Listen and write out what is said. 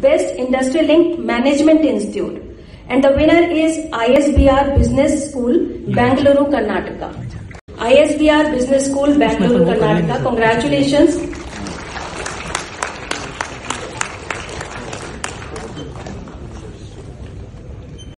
Best Industry Linked Management Institute. And the winner is ISBR Business School, Bangalore, Karnataka. ISBR Business School, Bangalore, Karnataka. Congratulations.